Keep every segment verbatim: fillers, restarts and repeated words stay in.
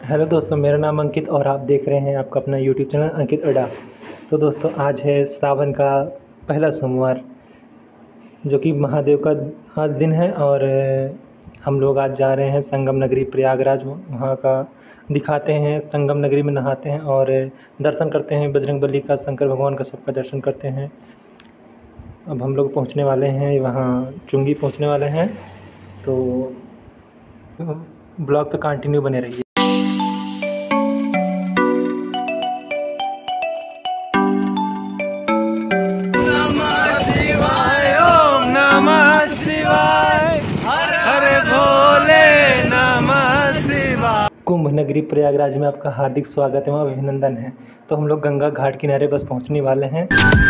Hello दोस्तों, मेरा नाम अंकित और आप देख रहे हैं आपका अपना यूट्यूब चैनल अंकित अड्डा। तो दोस्तों, आज है सावन का पहला सोमवार, जो कि महादेव का आज दिन है। और हम लोग आज जा रहे हैं संगम नगरी प्रयागराज। वहाँ का दिखाते हैं, संगम नगरी में नहाते हैं और दर्शन करते हैं बजरंगबली का, शंकर भगवान का, सबका दर्शन करते हैं। अब हम लोग पहुँचने वाले हैं वहाँ, चुंगी पहुँचने वाले हैं। तो ब्लॉग पे कंटिन्यू बने रहिए। कुंभ नगरी प्रयागराज में आपका हार्दिक स्वागत है, वहाँ अभिनंदन है। तो हम लोग गंगा घाट किनारे बस पहुँचने वाले हैं।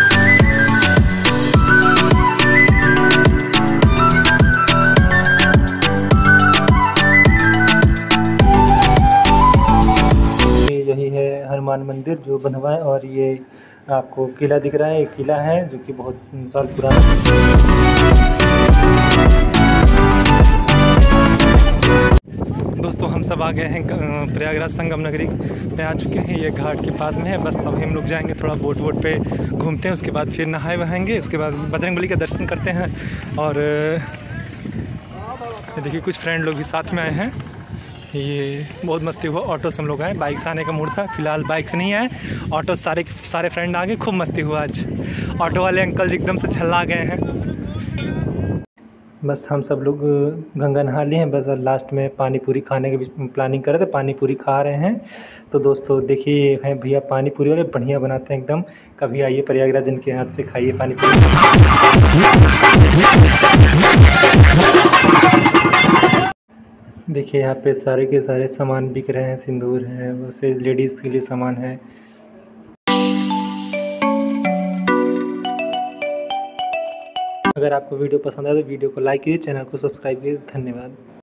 यही है हनुमान मंदिर जो बना हुआ है, और ये आपको किला दिख रहा है। एक किला है जो कि बहुत साल पुराना। दोस्तों, हम सब आ गए हैं प्रयागराज संगम नगरी में आ चुके हैं। ये घाट के पास में है। बस अभी हम लोग जाएंगे, थोड़ा बोट वोट पे घूमते हैं, उसके बाद फिर नहाए वहाएंगे, उसके बाद बजरंगबली का दर्शन करते हैं। और देखिए, कुछ फ्रेंड लोग भी साथ में आए हैं। ये बहुत मस्ती हुआ। ऑटो से हम लोग आए, बाइक से आने का मूड था, फिलहाल बाइक से नहीं आए, ऑटो से सारे सारे फ्रेंड आ गए। खूब मस्ती हुआ आज। ऑटो वाले अंकल जी एकदम से झल्ला गए हैं। बस हम सब लोग गंगा नहा लिए हैं। बस लास्ट में पानी पूरी खाने की प्लानिंग कर रहे थे, पानी पूरी खा रहे हैं। तो दोस्तों देखिए, हैं भैया पानी पूरी वाले, बढ़िया बनाते हैं एकदम। कभी आइए प्रयागराज, इनके हाथ से खाइए पानी पूरी। देखिए, यहाँ पे सारे के सारे सामान बिक रहे हैं। सिंदूर है, वैसे लेडीज़ के लिए सामान है। अगर आपको वीडियो पसंद आए तो वीडियो को लाइक कीजिए, चैनल को सब्सक्राइब कीजिए। धन्यवाद।